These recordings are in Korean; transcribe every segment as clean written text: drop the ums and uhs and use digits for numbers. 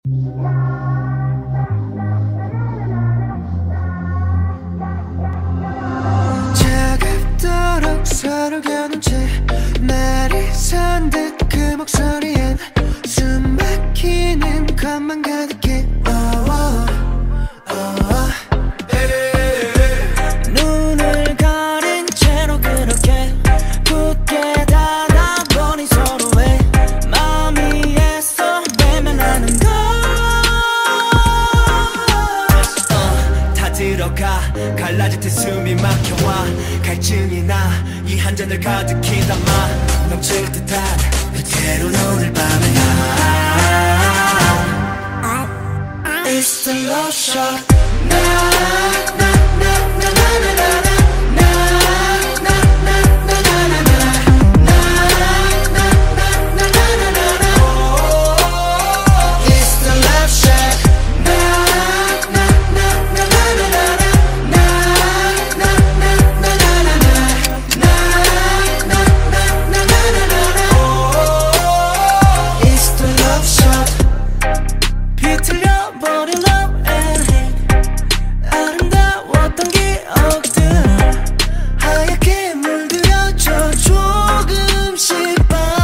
차갑도록 서로 겨눈 채 말이 선 듯 그 목소리엔 숨 막히는 것만 가득해. 눈을 가린 채로 그렇게 굳게 닫아보니 서로의 마음이 애써 외면하는 걸. 다 들어가 갈라질 때 숨이 막혀와 갈증이 나 이 한 잔을 가득히 담아 넘칠 듯한 그대로는 오늘 밤에 It's the love shot. 비틀려버린 love and hate 아름다웠던 기억들 하얗게 물들여져 조금씩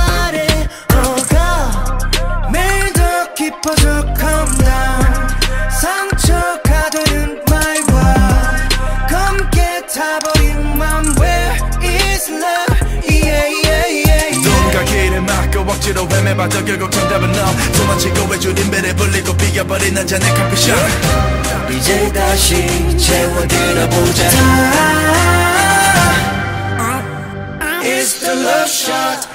바래어가 매일 더 깊어져 calm down 상처가 되는 말과 검게 타버린 맘 Where is love yeah yeah yeah 누군가 길을 막고 억지로 헤매봐도 결국 정답은 너 도망치고 외줄인 배를 불리고 비겨버린 한 잔의 커피숍 이제 다시 채워들어보자. It's the love shot.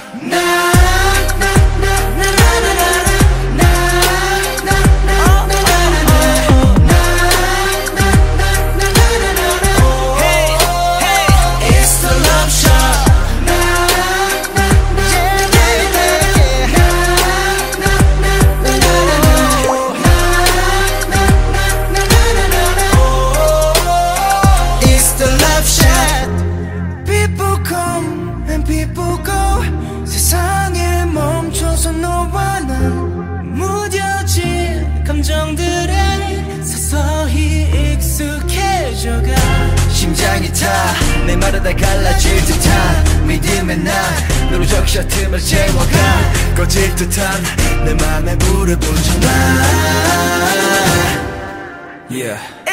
People go 세상에 멈춰서 너와 나 무뎌진 감정들에 서서히 익숙해져가 심장이 타 내 말을 다 갈라질 듯한 믿음의 날 너로 적셔 틈을 채워가 꺼질 듯한 내 맘에 불을 붙여놔 Yeah